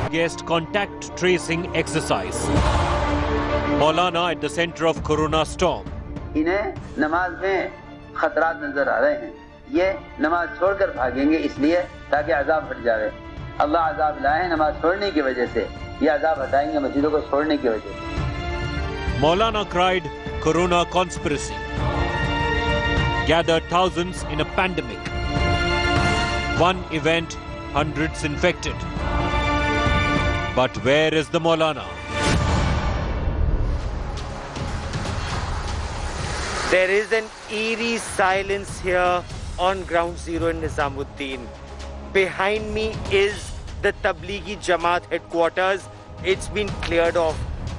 largest contact tracing exercise. Maulana at the center of Corona storm. इन्हें नमाज में खतरात नजर आ रहे हैं. ये नमाज छोड़कर भागेंगे इसलिए ताकि अजाब हट जाए. अल्लाह अजाब लाए नमाज छोड़ने की वजह से. ये अजाब हटाएंगे मस्जिदों को छोड़ने की वजह से. Maulana cried Corona conspiracy. Gathered thousands in a pandemic. One event, hundreds infected. But where is the Maulana? There is an eerie silence here on ground zero in Nizamuddin. Behind me is the Tablighi Jamaat headquarters. It's been cleared off.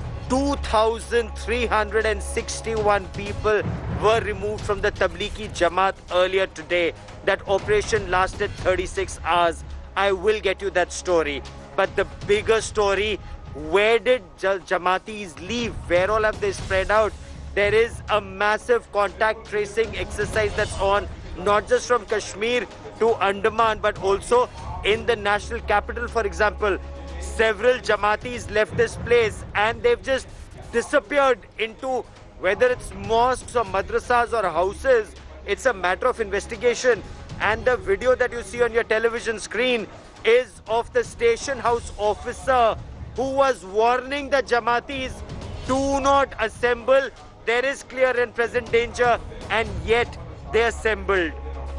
2,361 people were removed from the Tablighi Jamaat earlier today. That operation lasted 36 hours. I will get you that story. But the bigger story, where did Jamaatis leave? Where all have they spread out? There is a massive contact tracing exercise that's on, not just from Kashmir to Andaman, but also in the national capital, for example. Several Jamaatis left this place and they've just disappeared into whether it's mosques or madrasas or houses. It's a matter of investigation. And the video that you see on your television screen is of the station house officer who was warning the Jamaatis, do not assemble. There is clear and present danger, and yet they assembled.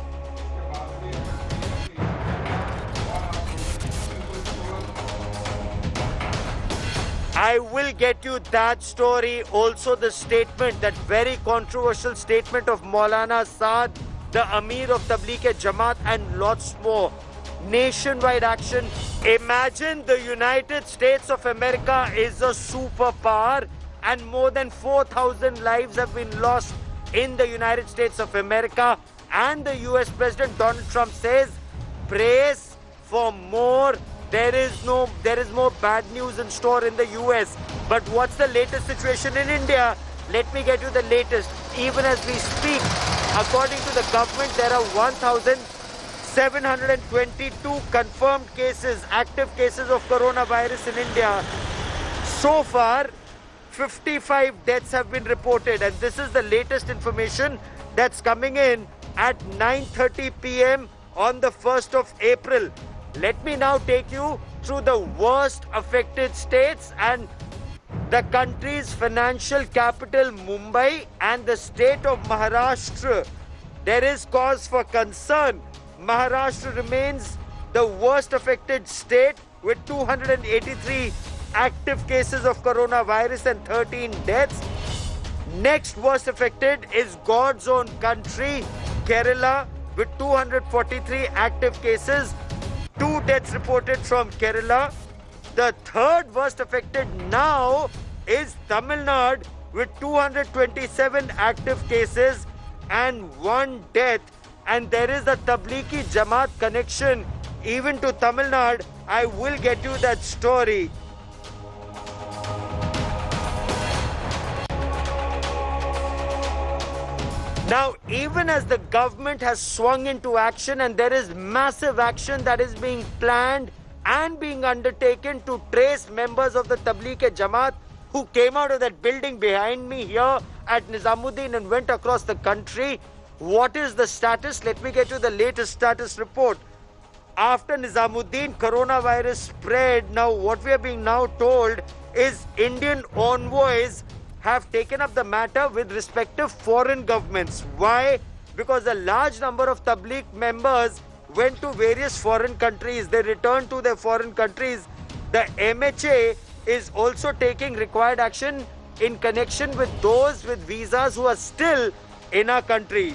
I will get you that story, also the statement, that very controversial statement of Maulana Saad, the Amir of Tablighi Jamaat, and lots more. Nationwide action. Imagine the United States of America is a superpower and more than 4,000 lives have been lost in the United States of America, and the US President Donald Trump says, brace for more. There is more bad news in store in the US. But what's the latest situation in India? Let me get you the latest. Even as we speak, according to the government, there are 1,722 confirmed cases, active cases of coronavirus in India. So far, 55 deaths have been reported, and this is the latest information that's coming in at 9:30 p.m. on the 1st of April. Let me now take you through the worst affected states and the country's financial capital Mumbai and the state of Maharashtra. There is cause for concern. Maharashtra remains the worst affected state with 283 active cases of coronavirus and 13 deaths. Next worst affected is God's own country, Kerala, with 243 active cases, 2 deaths reported from Kerala. The third worst affected now is Tamil Nadu with 227 active cases and 1 death. And there is the Tablighi Jamaat connection even to Tamil Nadu. I will get you that story. Now, even as the government has swung into action and there is massive action that is being planned and being undertaken to trace members of the Tablighi Jamaat who came out of that building behind me here at Nizamuddin and went across the country, what is the status? Let me get you the latest status report. After Nizamuddin, coronavirus spread. Now, what we are being now told is Indian envoys have taken up the matter with respective foreign governments. Why? Because a large number of Tabligh members went to various foreign countries. They returned to their foreign countries. The MHA is also taking required action in connection with those with visas who are still in our country.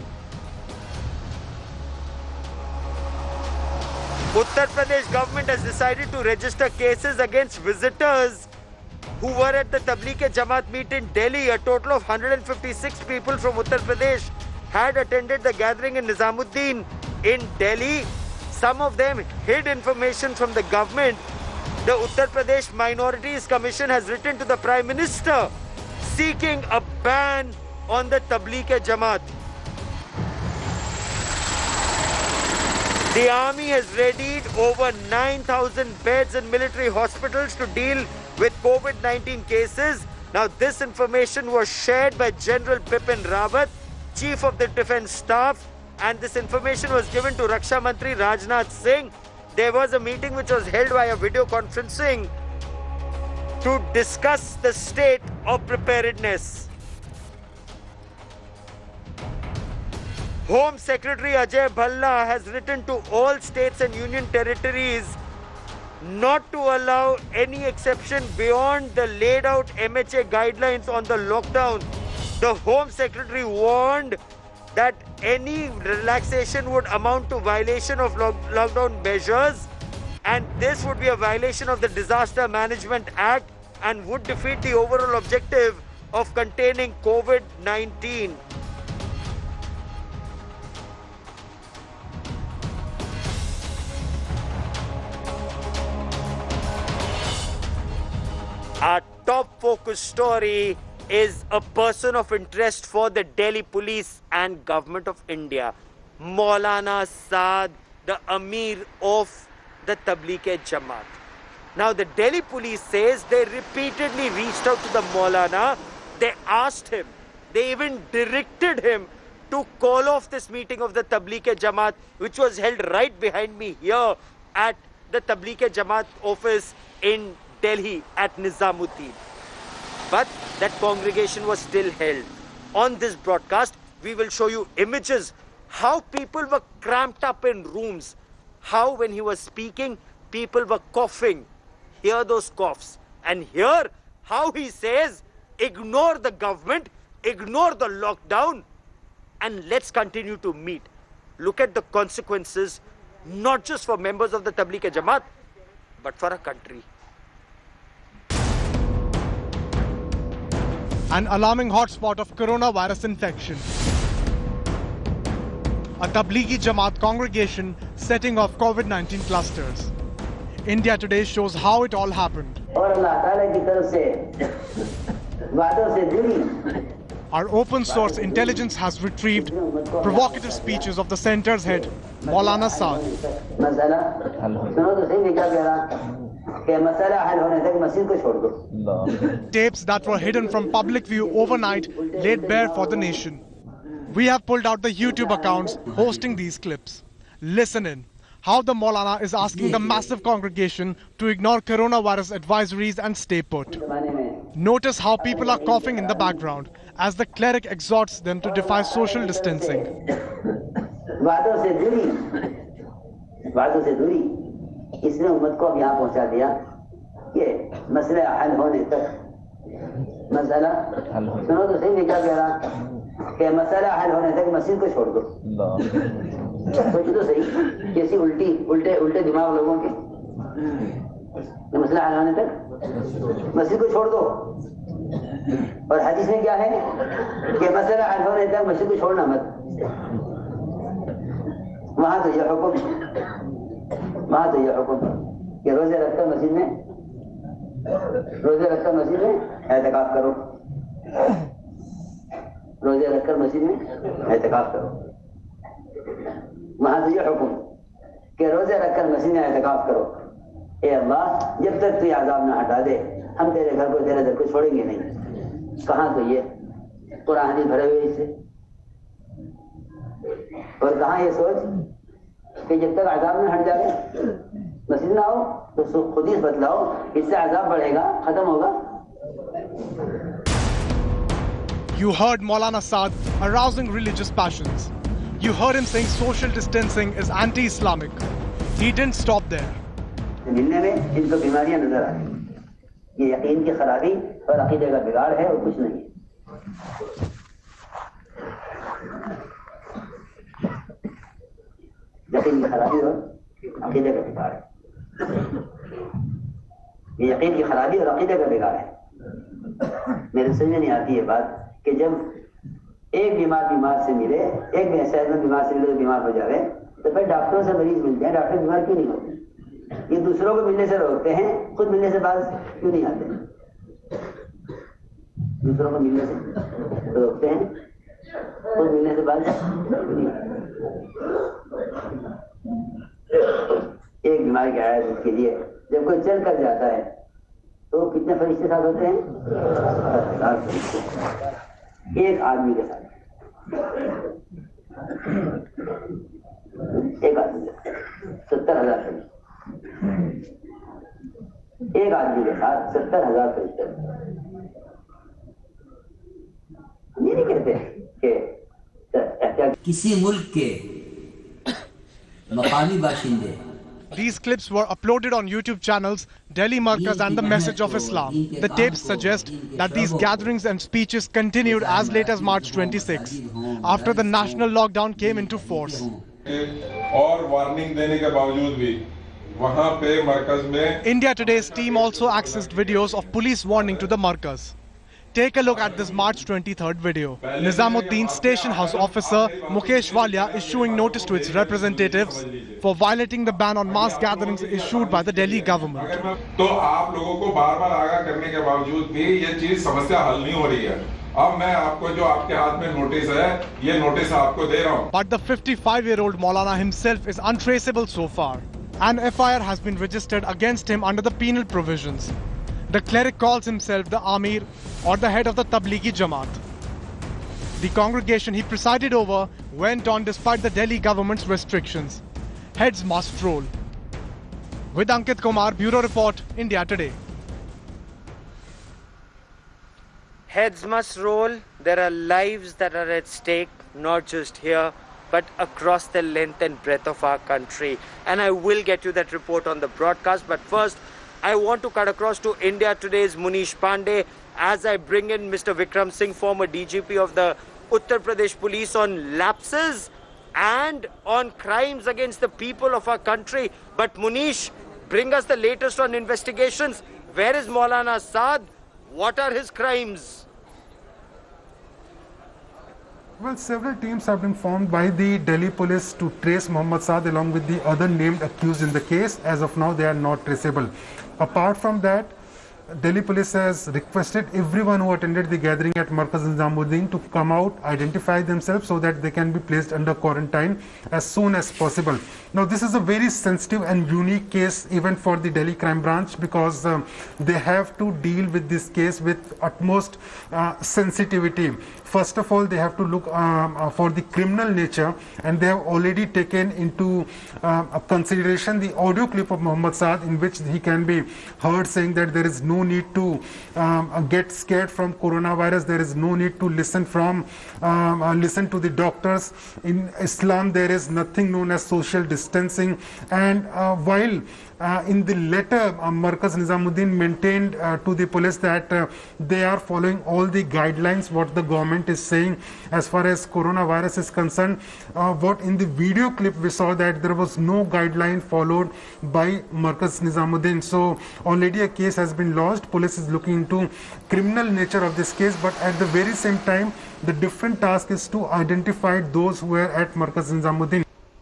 Uttar Pradesh government has decided to register cases against visitors who were at the Tablighi Jamaat meet in Delhi. A total of 156 people from Uttar Pradesh had attended the gathering in Nizamuddin in Delhi. Some of them hid information from the government. The Uttar Pradesh Minorities Commission has written to the Prime Minister seeking a ban on the Tablighi Jamaat. The army has readied over 9,000 beds in military hospitals to deal with COVID-19 cases. Now, this information was shared by General Bipin Rawat, Chief of the Defence Staff, and this information was given to Raksha Mantri Rajnath Singh. There was a meeting which was held via video conferencing to discuss the state of preparedness. Home Secretary Ajay Bhalla has written to all states and union territories not to allow any exception beyond the laid out MHA guidelines on the lockdown. The Home Secretary warned that any relaxation would amount to violation of lockdown measures, and this would be a violation of the Disaster Management Act and would defeat the overall objective of containing COVID-19. Our top focus story is a person of interest for the Delhi police and government of India, Maulana Saad, the Amir of the Tablighi Jamaat. Now, the Delhi police says they repeatedly reached out to the Maulana. They asked him, they even directed him to call off this meeting of the Tablighi Jamaat, which was held right behind me here at the Tablighi Jamaat office in Delhi at Nizamuddin. But that congregation was still held. On this broadcast, we will show you images how people were cramped up in rooms, how when he was speaking, people were coughing. Hear those coughs. And hear how he says, ignore the government, ignore the lockdown, and let's continue to meet. Look at the consequences, not just for members of the Tablighi Jamaat, but for a country. An alarming hotspot of coronavirus infection. A Tablighi Jamaat congregation setting off COVID-19 clusters. India Today shows how it all happened. Our open source intelligence has retrieved provocative speeches of the center's head, Maulana Saad. Tapes that were hidden from public view overnight laid bare for the nation. We have pulled out the YouTube accounts hosting these clips. Listen in. How the Maulana is asking the massive congregation to ignore coronavirus advisories and stay put. Notice how people are coughing in the background as the cleric exhorts them to defy social distancing. इसने उम्मत को अब यहाँ पहुँचा दिया कि मसला हल होने तक मसला सुनो तो सही मैं क्या कह रहा कि मसला हल होने तक मस्जिद को छोड़ दो सोचो तो सही कैसी उल्टे दिमाग लोगों के मसला हल होने तक मस्जिद को छोड़ दो और हदीस में क्या है कि मसला हल होने तक मस्जिद को छोड़ना मत वहाँ तो ये हुक्म कि रोजे रखकर मस्जिद में एहतिकाफ करो रोजे रखकर मस्जिद में एहतिकाफ करो वहाँ तो ये हुक्म कि रोजे रखकर मस्जिद में एहतिकाफ करो ए अल्लाह जब तक तू अज़ाब ना हटा दे हम तेरे घर को तेरे दर को छोड़ेंगे नहीं कहाँ तो ये कुरान हदीस भरे हुए इससे और कहाँ ये सोच कि जब तक अज़ाब न हट जाए मस्जिद ना हो तो खुद ही बतलाओ इससे अज़ाब बढ़ेगा खत्म होगा. You heard Maulana Saad arousing religious passions. You heard him saying social distancing is anti-Islamic. He didn't stop there. मिलने में इनको बीमारियां नजर आ रही ये यकीन की खराबी और अकीदे का बिगाड़ है और कुछ नहीं. यकीन की खराबी और अकीदे का बिगाड़ है. ये यकीन की खराबी और अकीदे का बिगाड़ है. मेरे समझ नहीं आती है बात कि जब एक बीमार से मिले एक सेहतमंद बीमार से मिले तो बीमार हो जाए तो फिर डॉक्टरों से मरीज मिलते हैं डॉक्टर बीमार क्यों नहीं होते. ये दूसरों को मिलने से रोकते हैं खुद मिलने से बात क्यों नहीं आते. दूसरों को मिलने से रोकते हैं खुद मिलने से बात क्यों नहीं आते. बीमारी के इलाज के लिए जब कोई चल कर जाता है तो कितने फरिश्ते साथ होते हैं? 10,000 फरिश्ते एक आदमी के साथ। एक आदमी 70,000 फरिश्ते, एक आदमी के साथ 70,000 फरिश्ते। ये नहीं कहते कि किसी मुल्क के मकामी बाशिंदे। These clips were uploaded on YouTube channels Delhi Markaz and the Message of Islam. The tapes suggest that these gatherings and speeches continued as late as March 26, after the national lockdown came into force. और warning देने के बावजूद भी वहां पे मरकज में India Today's team also accessed videos of police warning to the Markaz. Take a look at this March 23rd video. Nizamuddin station house officer Mukesh Walia is showing notice to its representatives for violating the ban on mass gatherings issued by the Delhi government. तो आप लोगों को बार-बार आगाह करने के बावजूद भी ये चीज समस्या हल नहीं हो रही है। अब मैं आपको जो आपके हाथ में नोटिस है, ये नोटिस आपको दे रहा हूं। But the 55-year-old Maulana himself is untraceable so far. An FIR has been registered against him under the penal provisions. The cleric calls himself the Amir or the head of the Tablighi Jamaat. The congregation he presided over went on despite the Delhi government's restrictions. Heads must roll. With Ankit Kumar, Bureau Report, India Today. Heads must roll. There are lives that are at stake, not just here, but across the length and breadth of our country. And I will get you that report on the broadcast. But first, I want to cut across to India Today's Munish Pandey as I bring in Mr. Vikram Singh, former DGP of the Uttar Pradesh Police, on lapses and on crimes against the people of our country. But Munish, bring us the latest on investigations. Where is Maulana Saad? What are his crimes? Well, several teams have been formed by the Delhi police to trace Mohammad Saad along with the other named accused in the case. As of now, they are not traceable. Apart from that, Delhi police has requested everyone who attended the gathering at Markaz Nizamuddin to come out, identify themselves so that they can be placed under quarantine as soon as possible. Now, this is a very sensitive and unique case even for the Delhi Crime Branch because they have to deal with this case with utmost sensitivity. First of all, they have to look for the criminal nature, and they have already taken into consideration the audio clip of Mohammad Saad in which he can be heard saying that there is no need to get scared from coronavirus, there is no need to listen to the doctors. In Islam, there is nothing known as social distancing, and while in the letter, Markaz Nizamuddin maintained to the police that they are following all the guidelines what the government is saying as far as coronavirus is concerned. What in the video clip we saw that there was no guideline followed by Markaz Nizamuddin. So already a case has been lodged. Police is looking into criminal nature of this case, but at the very same time, the different task is to identify those who were at Markaz Nizamuddin.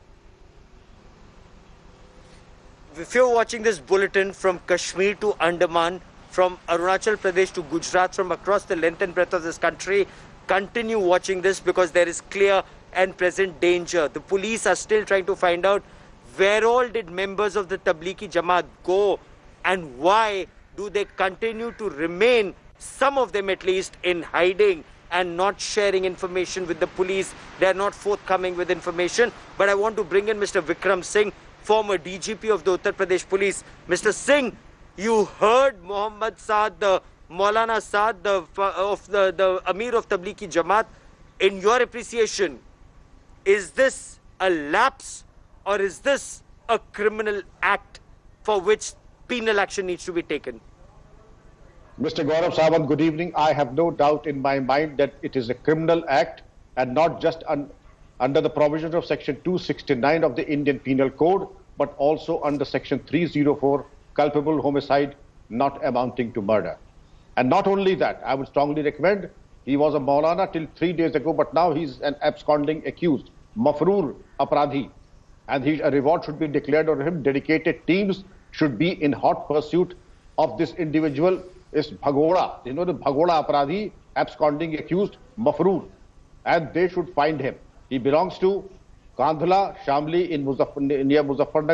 If you're watching this bulletin from Kashmir to Andaman, from Arunachal Pradesh to Gujarat, from across the length and breadth of this country, continue watching this because there is clear and present danger. The police are still trying to find out where all did members of the Tablighi Jamaat go and why do they continue to remain, some of them at least, in hiding and not sharing information with the police. They are not forthcoming with information. But I want to bring in Mr. Vikram Singh, former DGP of the Uttar Pradesh Police. Mr. Singh, you heard Mohammad Saad, the Maulana Saad, the Amir of Tablighi Jamaat. In your appreciation, is this a lapse or is this a criminal act for which penal action needs to be taken? Mr. Gaurav Sawant, good evening. I have no doubt in my mind that it is a criminal act and not just under the provisions of Section 269 of the Indian Penal Code, but also under Section 304, culpable homicide not amounting to murder. And not only that, I would strongly recommend, he was a Maulana till 3 days ago, but now he's an absconding accused, Mafroor Apradhi, and a reward should be declared on him. Dedicated teams should be in hot pursuit of this individual, is Bhagoda, the Bhagoda Apradhi, absconding accused, Mafroor, and they should find him. He belongs to Kandhala, Shamli in near Muzaffarnagar.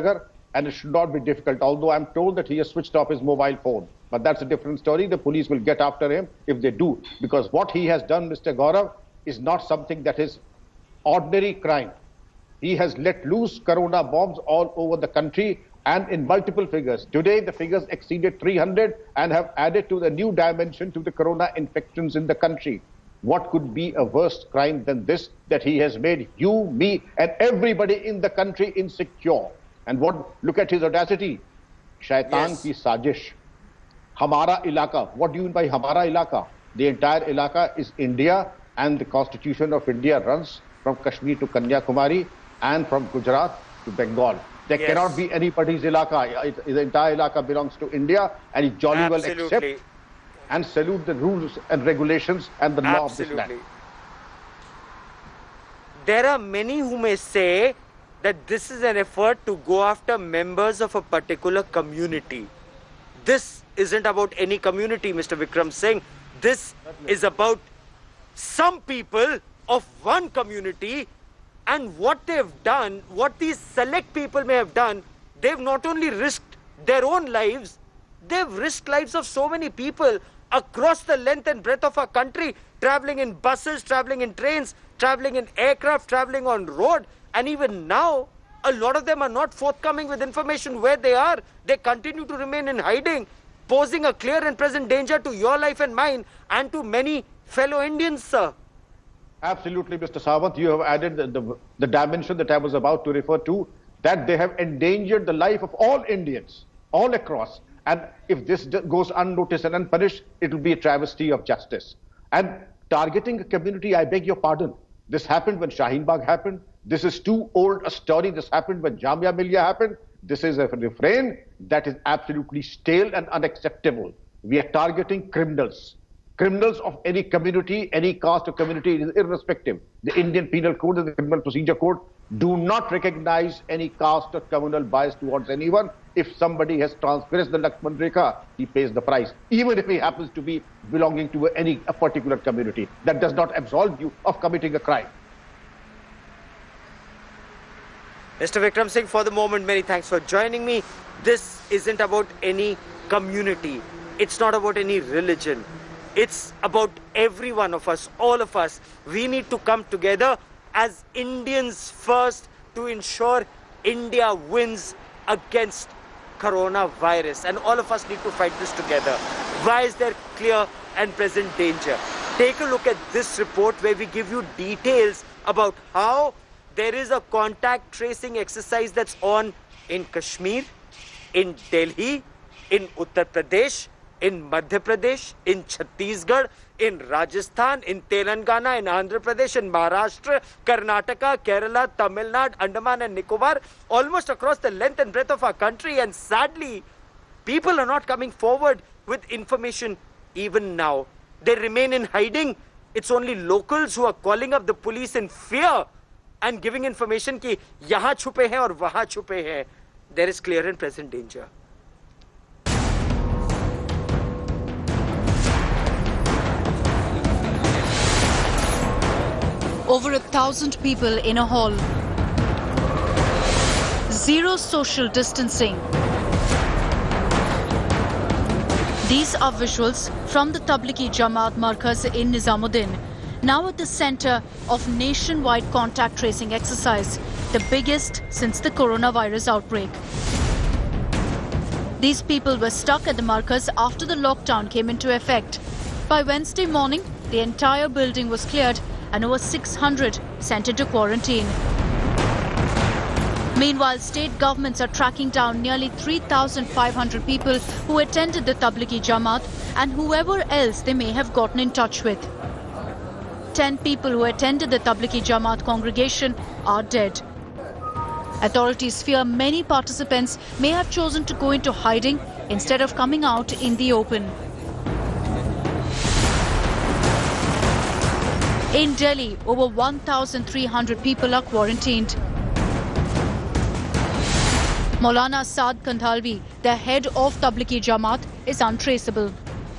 and it should not be difficult, although I'm told that he has switched off his mobile phone. But that's a different story. The police will get after him if they do, because what he has done, Mr. Gaurav, is not something that is ordinary crime. He has let loose corona bombs all over the country and in multiple figures. Today, the figures exceeded 300 and have added to the new dimension to the corona infections in the country. What could be a worse crime than this, that he has made you, me, and everybody in the country insecure? And look at his audacity. Shaitan ki sajish. Hamara ilaka. What do you mean by Hamara ilaka? The entire ilaka is India, and the constitution of India runs from Kashmir to Kanyakumari and from Gujarat to Bengal. There cannot be anybody's ilaka. The entire ilaka belongs to India, and he jolly well accept and salute the rules and regulations and the law of this land. There are many who may say that this is an effort to go after members of a particular community. This isn't about any community, Mr. Vikram Singh. This is about some people of one community, and what they've done, what these select people may have done, they've not only risked their own lives, they've risked lives of so many people across the length and breadth of our country, traveling in buses, traveling in trains, traveling in aircraft, traveling on road. And even now, a lot of them are not forthcoming with information where they are. They continue to remain in hiding, posing a clear and present danger to your life and mine and to many fellow Indians, sir. Absolutely, Mr. Sawant. You have added the dimension that I was about to refer to, that they have endangered the life of all Indians, all across. And if this goes unnoticed and unpunished, it will be a travesty of justice. And targeting a community, I beg your pardon. This happened when Shaheen Bagh happened. This is too old a story. This happened when Jamia Millia happened. This is a refrain that is absolutely stale and unacceptable. We are targeting criminals. Criminals of any community, any caste or community, irrespective. The Indian Penal Code and the Criminal Procedure Code do not recognize any caste or communal bias towards anyone. If somebody has transgressed the Lakshman Rekha, he pays the price, even if he happens to be belonging to a particular community. That does not absolve you of committing a crime. Mr. Vikram Singh, for the moment, many thanks for joining me. This isn't about any community. It's not about any religion. It's about every one of us, all of us. We need to come together as Indians first to ensure India wins against coronavirus. And all of us need to fight this together. Why is there clear and present danger? Take a look at this report where we give you details about how there is a contact tracing exercise that's on in Kashmir, in Delhi, in Uttar Pradesh, in Madhya Pradesh, in Chhattisgarh, in Rajasthan, in Telangana, in Andhra Pradesh, in Maharashtra, Karnataka, Kerala, Tamil Nadu, Andaman and Nicobar, almost across the length and breadth of our country. And sadly, people are not coming forward with information even now. They remain in hiding. It's only locals who are calling up the police in fear and giving information ki yahan chupe hain aur wahan chupe hain. There is clear and present danger. Over 1,000 people in a hall. Zero social distancing. These are visuals from the Tablighi Jamaat Markaz in Nizamuddin, now at the center of nationwide contact tracing exercise, the biggest since the coronavirus outbreak. These people were stuck at the Markaz after the lockdown came into effect. By Wednesday morning, the entire building was cleared and over 600 sent into quarantine. Meanwhile, state governments are tracking down nearly 3,500 people who attended the Tablighi Jamaat and whoever else they may have gotten in touch with. 10 people who attended the Tablighi Jamaat congregation are dead. Authorities fear many participants may have chosen to go into hiding instead of coming out in the open. In Delhi, over 1,300 people are quarantined. Maulana Saad Kandhalvi, the head of Tablighi Jamaat, is untraceable.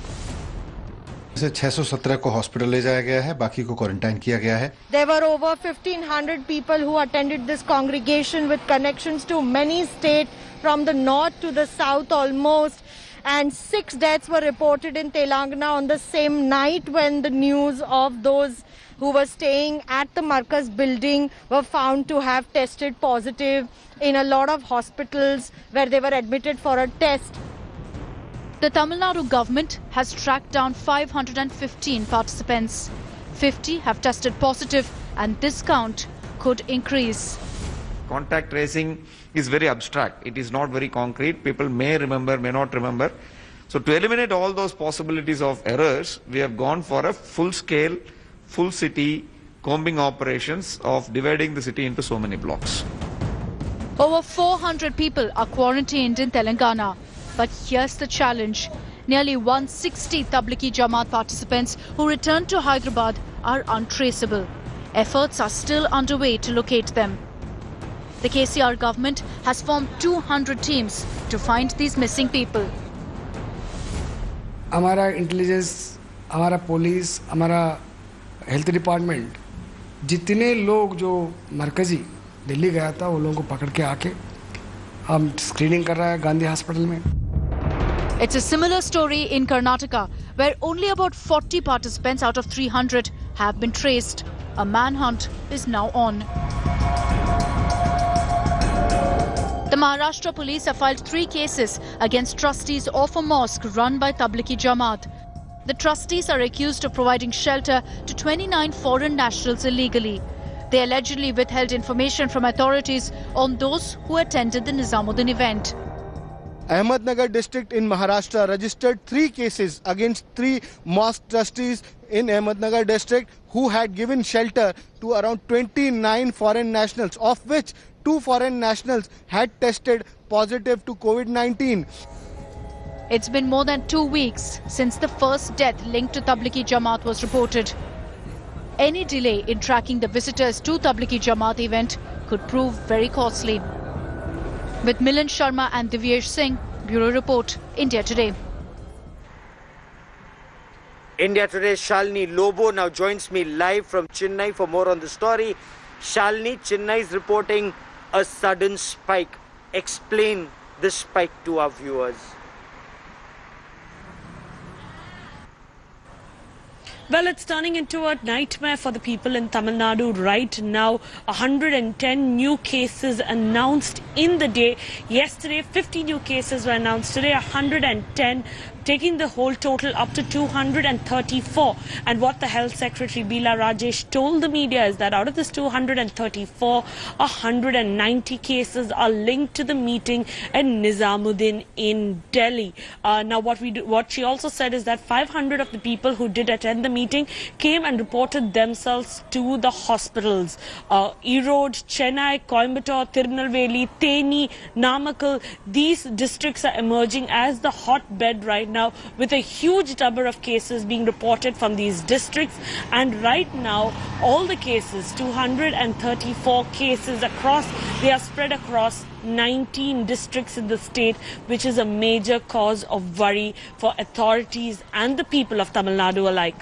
617 को hospital ले जाया गया है, बाकी को quarantine किया गया है. There were over 1,500 people who attended this congregation with connections to many state from the north to the south almost. And 6 deaths were reported in Telangana on the same night when the news of those who were staying at the Markaz building were found to have tested positive in a lot of hospitals where they were admitted for a test. The Tamil Nadu government has tracked down 515 participants. 50 have tested positive, and this count could increase. Contact tracing is very abstract. It is not very concrete. People may remember, may not remember. So to eliminate all those possibilities of errors, we have gone for a full-scale, full-city combing operations of dividing the city into so many blocks. Over 400 people are quarantined in Telangana. But here's the challenge. Nearly 160 Tablighi Jamaat participants who returned to Hyderabad are untraceable. Efforts are still underway to locate them. The KCR government has formed 200 teams to find these missing people. हमारा intelligence, हमारा police, हमारा health department जितने लोग जो मरकजी दिल्ली गया था वो लोगों को पकड़ के आके हम स्क्रीनिंग कर रहा है गांधी हॉस्पिटल में. It's a similar story in Karnataka, where only about 40 participants out of 300 have been traced. A manhunt is now on. The Maharashtra police have filed 3 cases against trustees of a mosque run by Tablighi Jamaat. The trustees are accused of providing shelter to 29 foreign nationals illegally. They allegedly withheld information from authorities on those who attended the Nizamuddin event. Ahmednagar district in Maharashtra registered 3 cases against 3 mosque trustees in Ahmednagar district who had given shelter to around 29 foreign nationals, of which 2 foreign nationals had tested positive to COVID-19. It's been more than 2 weeks since the first death linked to Tablighi Jamaat was reported. Any delay in tracking the visitors to Tablighi Jamaat event could prove very costly. With Milan Sharma and Divyesh Singh, Bureau Report, India Today. India Today, Shalini Lobo now joins me live from Chennai for more on the story. Shalini, Chennai is reporting a sudden spike. Explain the spike to our viewers. Well, it's turning into a nightmare for the people in Tamil Nadu right now. 110 new cases announced in the day. Yesterday, 50 new cases were announced. Today, 110, taking the whole total up to 234. And what the Health Secretary Bila Rajesh told the media is that out of this 234, 190 cases are linked to the meeting at Nizamuddin in Delhi. Now, what she also said is that 500 of the people who did attend the meeting came and reported themselves to the hospitals. Erode, Chennai, Coimbatore, Tirunelveli, Theni, Namakkal, these districts are emerging as the hotbed right now, with a huge number of cases being reported from these districts. And right now, all the cases, 234 cases across, they are spread across 19 districts in the state, which is a major cause of worry for authorities and the people of Tamil Nadu alike.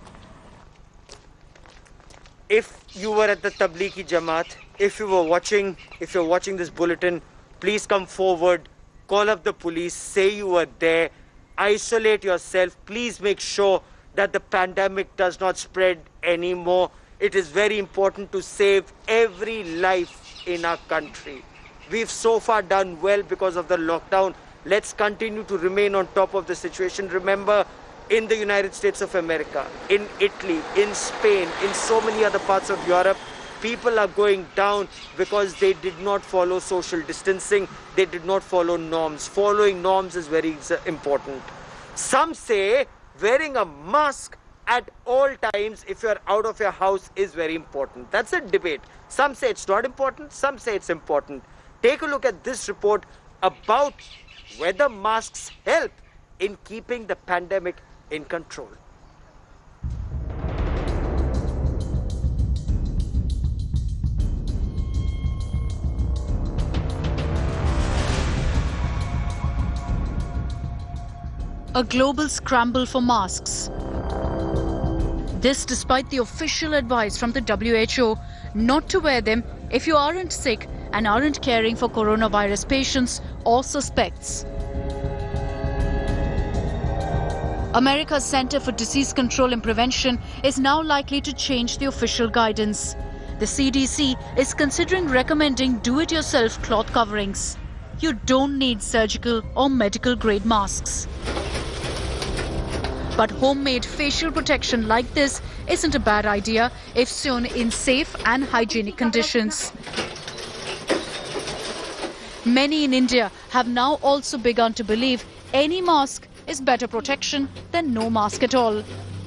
If you were at the Tablighi Jamaat, if you're watching this bulletin, please come forward, call up the police, say you were there, isolate yourself. Please make sure that the pandemic does not spread anymore. It is very important to save every life in our country. We've so far done well because of the lockdown. Let's continue to remain on top of the situation. Remember, in the United States of America, in Italy, in Spain, in so many other parts of Europe, people are going down because they did not follow social distancing. They did not follow norms. Following norms is very important. Some say wearing a mask at all times if you're out of your house is very important. That's a debate. Some say it's not important. Some say it's important. Take a look at this report about whether masks help in keeping the pandemic in control. A global scramble for masks. This despite the official advice from the WHO not to wear them if you aren't sick and aren't caring for coronavirus patients or suspects. America's Center for Disease Control and Prevention is now likely to change the official guidance. The CDC is considering recommending do-it-yourself cloth coverings. You don't need surgical or medical grade masks. But homemade facial protection like this isn't a bad idea if sewn in safe and hygienic conditions. Many in India have now also begun to believe any mask is better protection than no mask at all.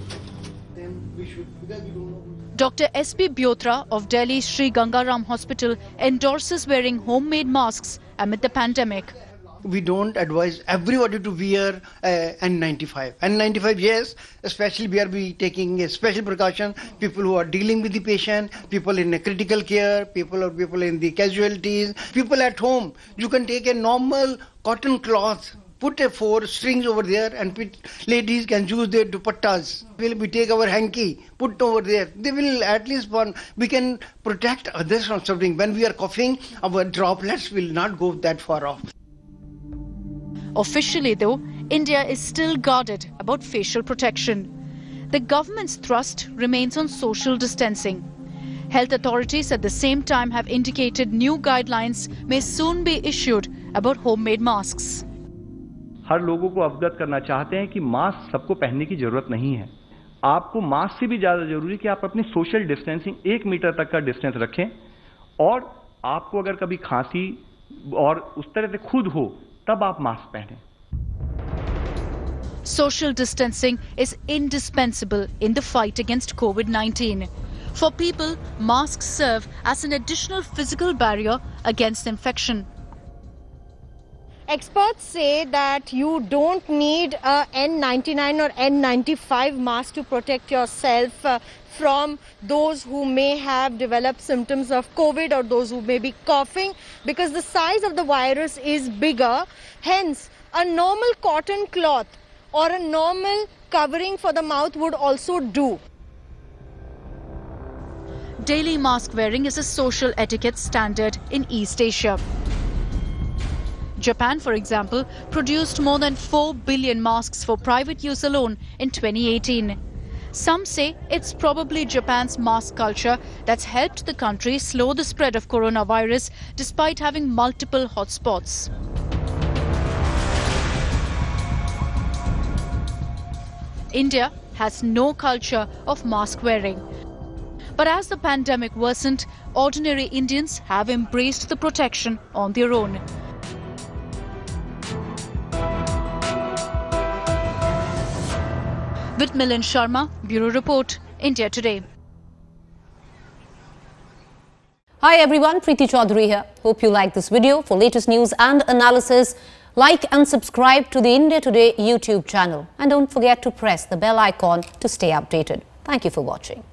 Dr. S.P. Byotra of Delhi's Sri Gangaram Hospital endorses wearing homemade masks amid the pandemic. We don't advise everybody to wear N95. N95, yes, especially we are taking a special precaution. People who are dealing with the patient, people in a critical care, people in the casualties, people at home. You can take a normal cotton cloth, put 4 strings over there, and ladies can use their dupattas. We take our hanky, put over there. They will at least we can protect others from something. When we are coughing, our droplets will not go that far off. Officially, though, India is still guarded about facial protection. The government's thrust remains on social distancing. Health authorities at the same time have indicated new guidelines may soon be issued about homemade masks. हर लोगों को अवगत करना चाहते हैं कि mask सबको पहनने की जरूरत नहीं है. आपको मास्क से भी ज्यादा जरूरी है कि आप अपनी सोशल डिस्टेंसिंग 1 मीटर तक का डिस्टेंस रखें, और आपको अगर कभी खांसी और उस तरह से खुद हो तब आप मास्क पहनें. Social distancing is indispensable in the fight against COVID-19. For people, masks serve as an additional physical barrier against infection. Experts say that you don't need a N99 or N95 mask to protect yourself from those who may have developed symptoms of COVID or those who may be coughing, because the size of the virus is bigger. Hence, a normal cotton cloth or a normal covering for the mouth would also do. Daily mask wearing is a social etiquette standard in East Asia. Japan, for example, produced more than 4 billion masks for private use alone in 2018. Some say it's probably Japan's mask culture that's helped the country slow the spread of coronavirus despite having multiple hotspots. India has no culture of mask wearing. But as the pandemic worsened, ordinary Indians have embraced the protection on their own. With Milind Sharma, Bureau Report, India Today. Hi everyone, Preeti Chaudhary here. Hope you like this video. For latest news and analysis, like and subscribe to the India Today YouTube channel. And don't forget to press the bell icon to stay updated. Thank you for watching.